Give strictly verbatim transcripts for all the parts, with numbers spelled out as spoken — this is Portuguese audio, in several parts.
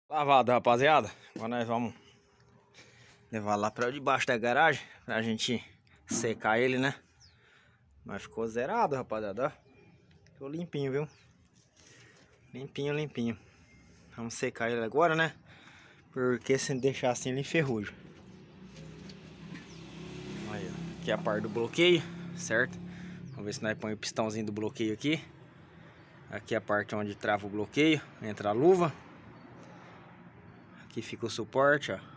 Lavado, rapaziada. Agora nós vamos levar lá pra debaixo da garagem pra gente secar ele, né? Mas ficou zerado, rapaziada, ó. Ficou limpinho, viu? Limpinho, limpinho. Vamos secar ele agora, né? Porque se deixar assim ele enferruja. Aí, ó. Aqui é a parte do bloqueio, certo? Vamos ver se nós põe o pistãozinho do bloqueio aqui. Aqui é a parte onde trava o bloqueio, entra a luva. Aqui fica o suporte, ó.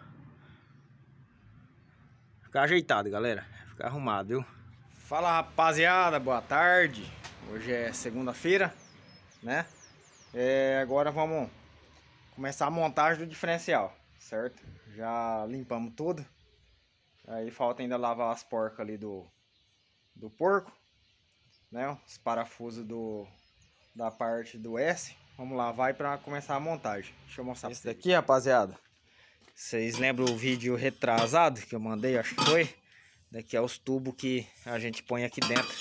Ficar ajeitado, galera. Ficar arrumado, viu? Fala, rapaziada, boa tarde. Hoje é segunda-feira, né? É, agora vamos começar a montagem do diferencial, certo? Já limpamos tudo. Aí falta ainda lavar as porcas ali do, do porco, né? Os parafusos do, da parte do S. Vamos lavar para começar a montagem. Deixa eu mostrar esse daqui, rapaziada. Vocês lembram o vídeo retrasado que eu mandei, acho que foi? Daqui é os tubos que a gente põe aqui dentro.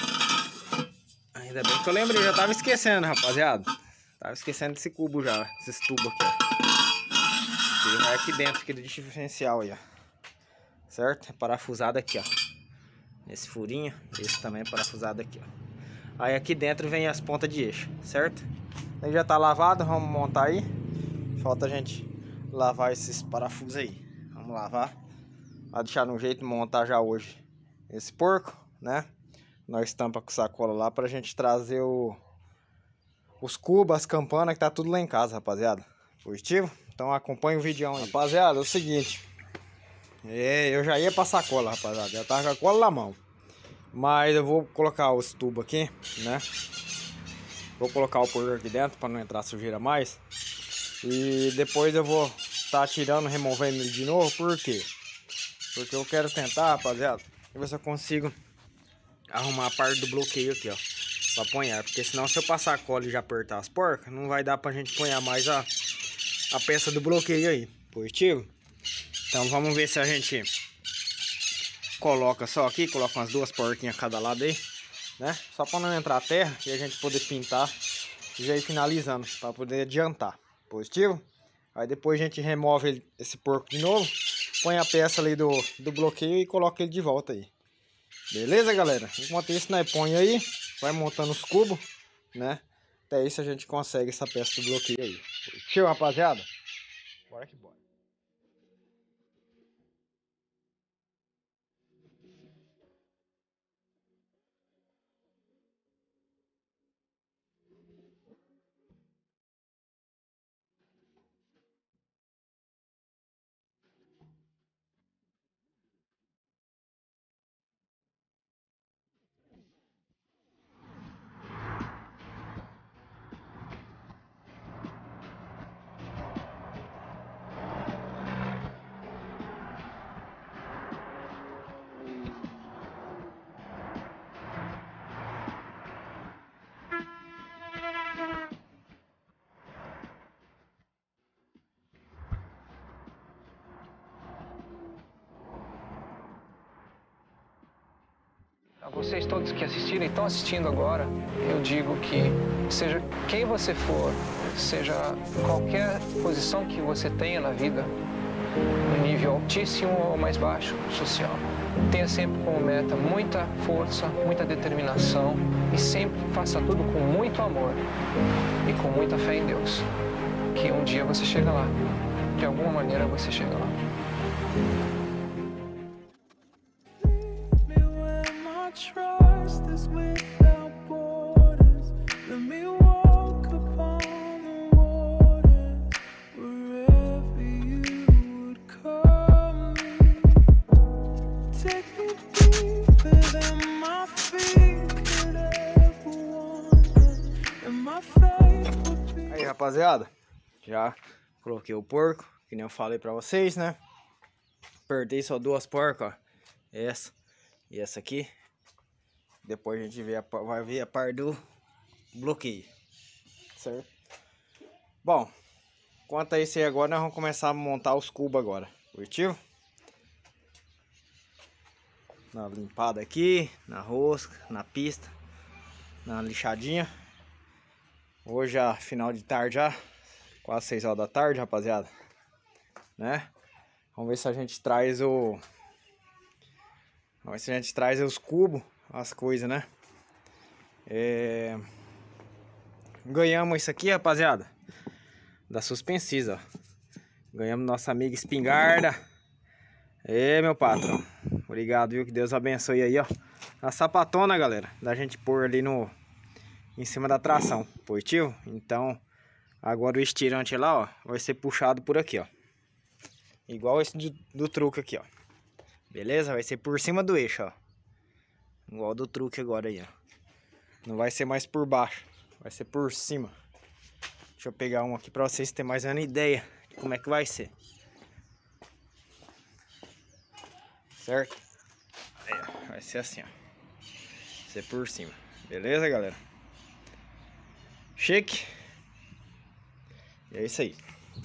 Ainda bem que eu lembrei, já tava esquecendo, rapaziada. Tava esquecendo desse cubo já, esses tubos aqui, ó. Ele vai aqui dentro, aqui do diferencial aí, ó. Certo? É parafusado aqui, ó. Esse furinho, esse também é parafusado aqui, ó. Aí aqui dentro vem as pontas de eixo, certo? Aí já tá lavado, vamos montar aí. Falta a gente lavar esses parafusos aí. Vamos lavar. Vai deixar no jeito de montar já hoje esse porco, né? Nós estampa com sacola lá pra gente trazer o, os cubos, as campanas, que tá tudo lá em casa, rapaziada. Positivo? Então acompanha o vídeo aí. Rapaziada, é o seguinte. É, eu já ia pra sacola, rapaziada. Já tava com a cola na mão. Mas eu vou colocar os tubos aqui, né? Vou colocar o porco aqui dentro pra não entrar sujeira mais. E depois eu vou estar tirando, removendo ele de novo. Por quê? Porque eu quero tentar, rapaziada, ver se eu consigo arrumar a parte do bloqueio aqui, ó, pra apanhar. Porque senão, se eu passar a cola e já apertar as porcas, não vai dar pra gente apanhar mais a, a peça do bloqueio aí. Positivo? Então vamos ver se a gente coloca só aqui, coloca umas duas porquinhas a cada lado aí, né? Só pra não entrar terra e a gente poder pintar e já ir finalizando, pra poder adiantar. Positivo? Aí depois a gente remove ele, esse porco de novo, põe a peça ali do, do bloqueio e coloca ele de volta aí. Beleza, galera? Enquanto isso, nós põe aí, vai montando os cubos, né? Até isso a gente consegue essa peça do bloqueio aí. Positivo, rapaziada? Bora que bora. A vocês todos que assistiram e estão assistindo agora, eu digo que seja quem você for, seja qualquer posição que você tenha na vida, no nível altíssimo ou mais baixo, social, tenha sempre como meta muita força, muita determinação e sempre faça tudo com muito amor e com muita fé em Deus, que um dia você chega lá, de alguma maneira você chega lá. Trust is without borders. Let me walk upon the waters wherever you would call me. Take me deeper than my feet could ever wander, and my faith would be. Aí, rapaziada, já coloquei o porco, que nem eu falei pra vocês, né? Apertei só duas porcas, ó. Essa e essa aqui. Depois a gente vê a, vai ver a parte do bloqueio, certo? Bom, quanto a isso aí agora, nós vamos começar a montar os cubos agora. Positivo? Na limpada aqui, na rosca, na pista, na lixadinha. Hoje é final de tarde já, Quase seis horas da tarde, rapaziada. Né? Vamos ver se a gente traz o... Vamos ver se a gente traz os cubos, as coisas, né? É... Ganhamos isso aqui, rapaziada. Da Suspensys, ó. Ganhamos nossa amiga espingarda. É, meu patrão. Obrigado, viu? Que Deus abençoe aí, ó. A sapatona, galera. Da gente pôr ali no... Em cima da tração. Positivo? Então, agora o estirante lá, ó. Vai ser puxado por aqui, ó. Igual esse do, do truque aqui, ó. Beleza? Vai ser por cima do eixo, ó. Igual do truque agora aí, ó. Não vai ser mais por baixo. Vai ser por cima. Deixa eu pegar um aqui pra vocês terem mais uma ideia de como é que vai ser. Certo? Aí, ó. Vai ser assim, ó. Vai ser por cima. Beleza, galera? Chique. E é isso aí.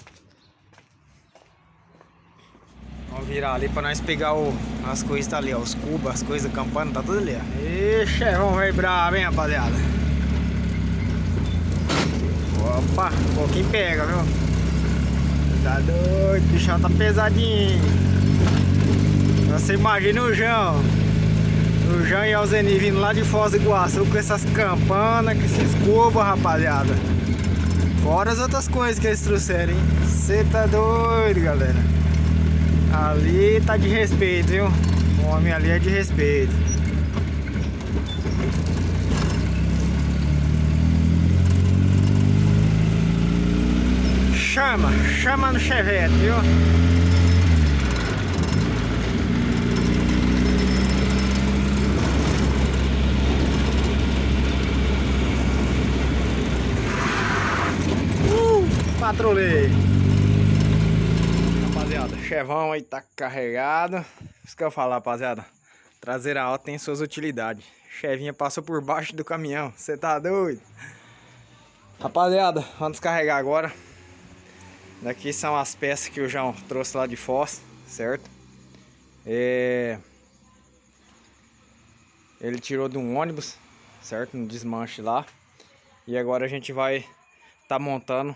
Vamos virar ali pra nós pegar o, as coisas tá ali, ó. Os cubos, as coisas, campana, tá tudo ali, ó. Ixi, vamos ver brabo, hein, rapaziada. Opa, um pouquinho pega, viu? Tá doido, o bichão tá pesadinho. Você imagina o João. O João e a Alzeni vindo lá de Foz do Iguaçu com essas campanas, com esses cubos, rapaziada. Fora as outras coisas que eles trouxeram, hein? Você tá doido, galera. Ali tá de respeito, viu? O homem ali é de respeito. Chama, chama no chevette, viu? Uh, patrulhei. Rapaziada, chevão aí tá carregado. Isso que eu falo, rapaziada. Traseira alta tem suas utilidades. Chevinha passou por baixo do caminhão. Você tá doido? Rapaziada, vamos descarregar agora. Daqui são as peças que o João trouxe lá de Foz, certo? É... Ele tirou de um ônibus, certo? No desmanche lá. E agora a gente vai tá montando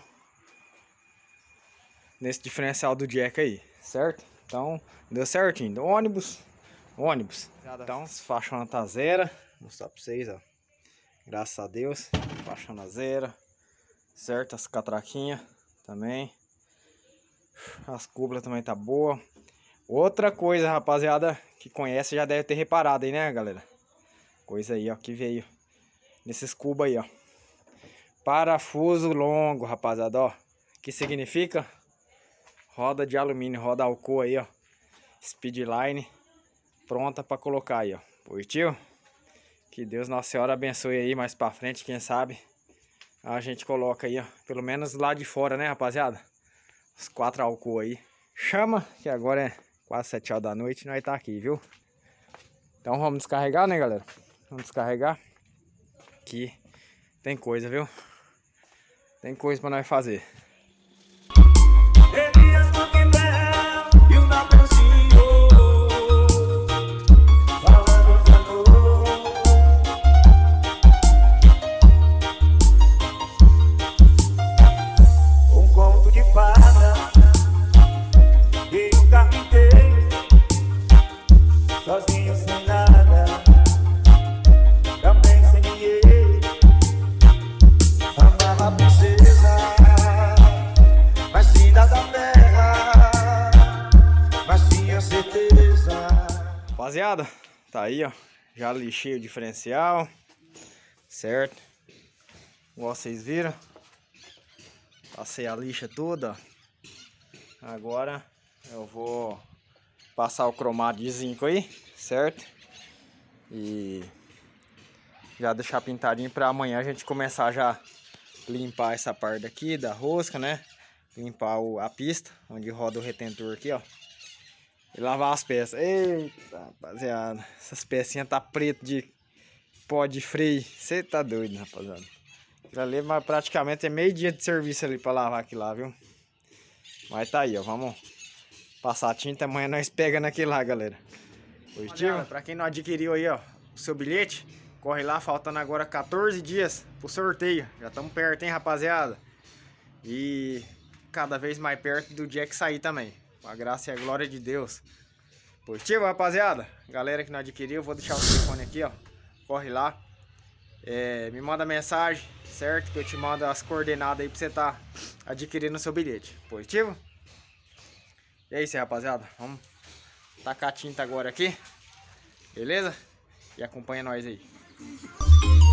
nesse diferencial do jack aí, certo? Então, deu certinho. Do ônibus, ônibus. Então, faixa na taseira. Vou mostrar pra vocês, ó. Graças a Deus. Faixa na zera. Certo? As catraquinhas também. As cúpulas também tá boa. Outra coisa, rapaziada, que conhece já deve ter reparado aí, né, galera? Coisa aí, ó, que veio nesses cubos aí, ó. Parafuso longo, rapaziada, ó. Que significa? Roda de alumínio, roda Alcoa aí, ó. Speedline. Pronta pra colocar aí, ó. Positivo? Que Deus Nossa Senhora abençoe aí mais pra frente, quem sabe. A gente coloca aí, ó. Pelo menos lá de fora, né, rapaziada? Os quatro Alcoa aí. Chama, que agora é quase sete horas da noite. Nós tá aqui, viu? Então vamos descarregar, né, galera? Vamos descarregar. Que tem coisa, viu? Tem coisa pra nós fazer. Sozinho sem nada, também sem ninguém. Amava a princesa, mas ainda da terra, mas tinha certeza. Rapaziada, tá aí, ó. Já lixei o diferencial, certo? Igual vocês viram. Passei a lixa toda, ó. Agora eu vou passar o cromado de zinco aí, certo? E já deixar pintadinho pra amanhã a gente começar já limpar essa parte aqui da rosca, né? Limpar o, a pista, onde roda o retentor aqui, ó. E lavar as peças. Eita, rapaziada. Essas pecinhas tá preto de pó de freio. Você tá doido, rapaziada. Aquilo ali, mas praticamente é meio dia de serviço ali pra lavar aquilo lá, viu? Mas tá aí, ó. Vamos passar a tinta, amanhã nós pega naquele lá, galera. Positivo? Pra quem não adquiriu aí, ó, o seu bilhete, corre lá, faltando agora quatorze dias pro sorteio. Já estamos perto, hein, rapaziada? E cada vez mais perto do dia que sair também. Com a graça e a glória de Deus. Positivo, rapaziada? Galera que não adquiriu, eu vou deixar o telefone aqui, ó. Corre lá. É, me manda mensagem, certo? Que eu te mando as coordenadas aí pra você tá adquirindo o seu bilhete. Positivo? E é isso aí, rapaziada. Vamos tacar a tinta agora aqui. Beleza? E acompanha nós aí.